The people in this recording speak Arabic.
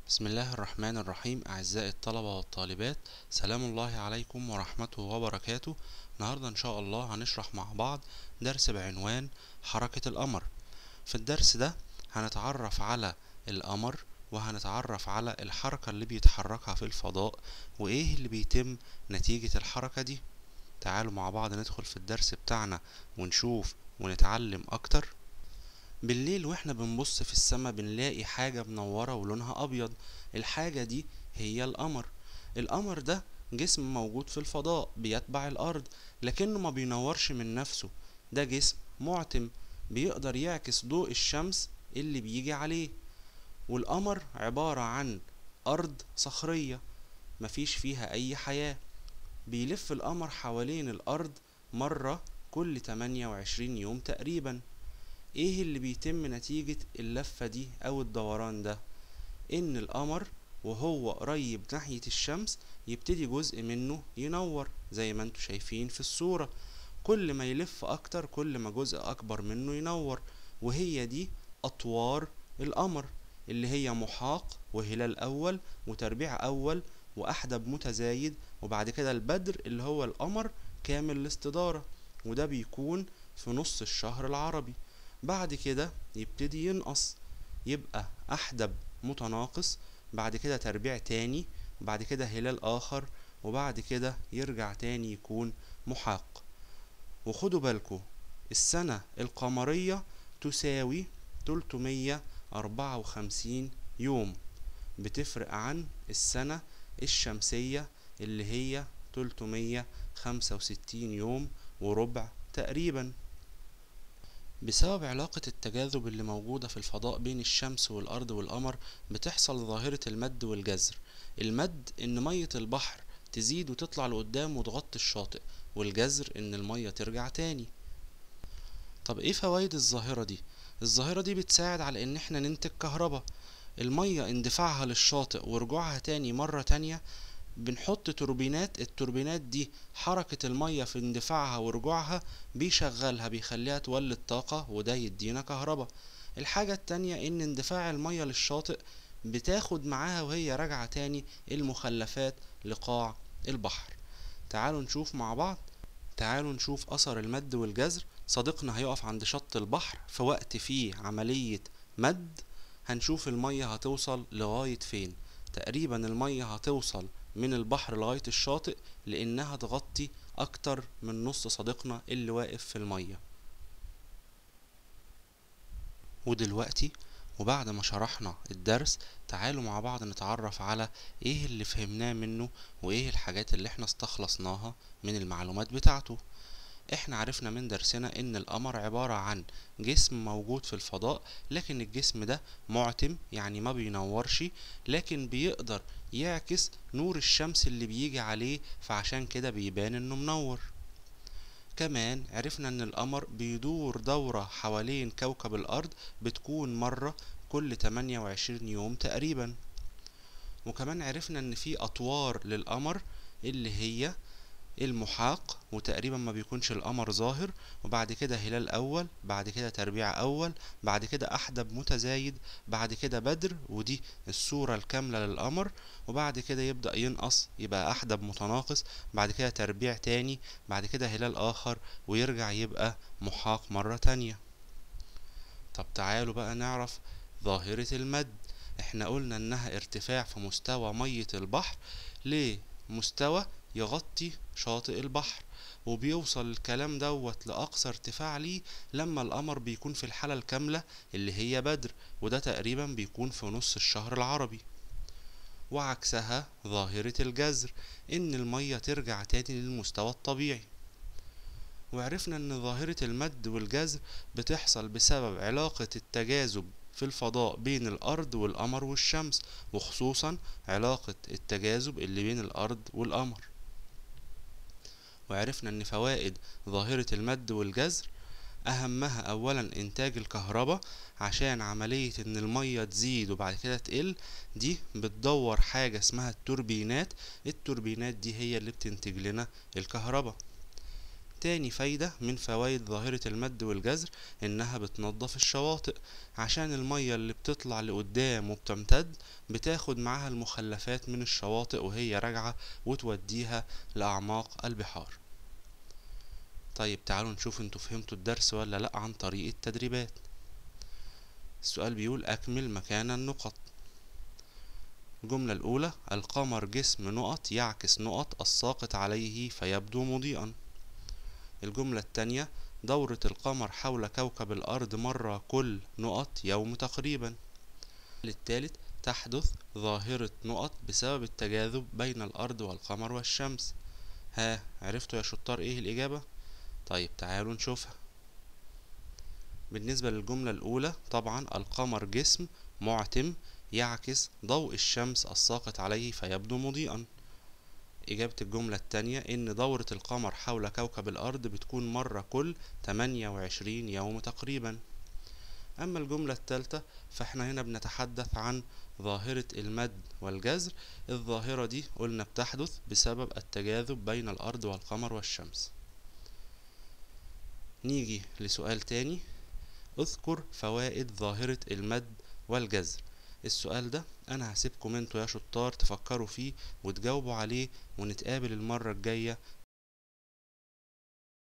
بسم الله الرحمن الرحيم. أعزائي الطلبة والطالبات، سلام الله عليكم ورحمته وبركاته. النهاردة إن شاء الله هنشرح مع بعض درس بعنوان حركة القمر. في الدرس ده هنتعرف على القمر، وهنتعرف على الحركة اللي بيتحركها في الفضاء وإيه اللي بيتم نتيجة الحركة دي. تعالوا مع بعض ندخل في الدرس بتاعنا ونشوف ونتعلم أكتر. بالليل واحنا بنبص في السماء بنلاقي حاجة منورة ولونها أبيض. الحاجة دي هي القمر. القمر ده جسم موجود في الفضاء بيتبع الأرض، لكنه ما بينورش من نفسه. ده جسم معتم بيقدر يعكس ضوء الشمس اللي بيجي عليه. والقمر عبارة عن أرض صخرية مفيش فيها أي حياة. بيلف القمر حوالين الأرض مرة كل 28 يوم تقريبا. ايه اللي بيتم نتيجة اللفة دي او الدوران ده؟ ان القمر وهو قريب ناحية الشمس يبتدي جزء منه ينور زي ما انتوا شايفين في الصورة. كل ما يلف اكتر كل ما جزء اكبر منه ينور، وهي دي اطوار القمر اللي هي محاق وهلال اول وتربيع اول واحدب متزايد، وبعد كده البدر اللي هو القمر كامل الاستدارة، وده بيكون في نص الشهر العربي. بعد كده يبتدي ينقص، يبقى أحدب متناقص، بعد كده تربيع تاني، بعد كده هلال آخر، وبعد كده يرجع تاني يكون محاق. وخدوا بالكم، السنة القمرية تساوي 354 يوم، بتفرق عن السنة الشمسية اللي هي 365 يوم وربع تقريبا. بسبب علاقة التجاذب اللي موجودة في الفضاء بين الشمس والأرض والقمر بتحصل ظاهرة المد والجزر. المد إن مية البحر تزيد وتطلع لقدام وتغطي الشاطئ، والجزر إن المية ترجع تاني. طب إيه فوائد الظاهرة دي؟ الظاهرة دي بتساعد على إن احنا ننتج كهرباء. المية اندفاعها للشاطئ ورجوعها تاني مرة تانية، بنحط توربينات. التوربينات دي حركة المية في اندفاعها ورجوعها بيشغلها بيخليها تولد طاقة، وده يدينا كهرباء. الحاجة التانية ان اندفاع المية للشاطئ بتاخد معاها وهي راجعة تاني المخلفات لقاع البحر. تعالوا نشوف مع بعض. تعالوا نشوف أثر المد والجزر. صديقنا هيقف عند شط البحر في وقت فيه عملية مد. هنشوف المية هتوصل لغاية فين. تقريبا المية هتوصل من البحر لغاية الشاطئ، لأنها تغطي أكتر من نص صديقنا اللي واقف في المية. ودلوقتي وبعد ما شرحنا الدرس، تعالوا مع بعض نتعرف على ايه اللي فهمناه منه وايه الحاجات اللي احنا استخلصناها من المعلومات بتاعته. احنا عرفنا من درسنا ان القمر عبارة عن جسم موجود في الفضاء، لكن الجسم ده معتم يعني ما بينورش، لكن بيقدر يعكس نور الشمس اللي بيجي عليه، فعشان كده بيبان انه منور. كمان عرفنا ان القمر بيدور دورة حوالين كوكب الارض بتكون مرة كل 28 يوم تقريبا. وكمان عرفنا ان في اطوار للقمر اللي هي المحاق، وتقريبا ما بيكونش القمر ظاهر، وبعد كده هلال اول، بعد كده تربيع اول، بعد كده احدب متزايد، بعد كده بدر ودي الصورة الكاملة للقمر، وبعد كده يبدأ ينقص يبقى احدب متناقص، بعد كده تربيع تاني، بعد كده هلال اخر، ويرجع يبقى محاق مرة تانية. طب تعالوا بقى نعرف ظاهرة المد. احنا قلنا انها ارتفاع في مستوى مية البحر لمستوى يغطي شاطئ البحر، وبيوصل الكلام دوت لأقصى ارتفاع ليه لما القمر بيكون في الحالة الكاملة اللي هي بدر، وده تقريبا بيكون في نص الشهر العربي. وعكسها ظاهرة الجزر، ان المية ترجع تاني للمستوى الطبيعي. وعرفنا ان ظاهرة المد والجزر بتحصل بسبب علاقة التجاذب في الفضاء بين الأرض والقمر والشمس، وخصوصا علاقة التجاذب اللي بين الأرض والقمر. وعرفنا ان فوائد ظاهرة المد والجزر أهمها أولا إنتاج الكهرباء، عشان عملية إن المية تزيد وبعد كده تقل دي بتدور حاجة اسمها التوربينات. التوربينات دي هي اللي بتنتج لنا الكهرباء. تاني فايدة من فوائد ظاهرة المد والجزر إنها بتنظف الشواطئ، عشان المية اللي بتطلع لقدام وبتمتد بتاخد معاها المخلفات من الشواطئ وهي راجعة وتوديها لأعماق البحار. طيب تعالوا نشوف انتوا فهمتوا الدرس ولا لأ عن طريق التدريبات. السؤال بيقول أكمل مكان النقط. الجملة الأولى: القمر جسم نقط يعكس نقط الساقط عليه فيبدو مضيئا. الجملة التانية: دورة القمر حول كوكب الأرض مرة كل نقط يوم تقريبا. الثالث: تحدث ظاهرة نقط بسبب التجاذب بين الأرض والقمر والشمس. ها عرفتوا يا شطار ايه الإجابة؟ طيب تعالوا نشوفها. بالنسبة للجملة الأولى طبعا القمر جسم معتم يعكس ضوء الشمس الساقط عليه فيبدو مضيئا. إجابة الجملة التانية إن دورة القمر حول كوكب الأرض بتكون مرة كل 28 يوم تقريبا. أما الجملة التالتة فإحنا هنا بنتحدث عن ظاهرة المد والجزر. الظاهرة دي قلنا بتحدث بسبب التجاذب بين الأرض والقمر والشمس. نيجي لسؤال تاني: اذكر فوائد ظاهرة المد والجزر. السؤال ده انا هسيبكم انتوا يا شطار تفكروا فيه وتجاوبوا عليه، ونتقابل المرة الجاية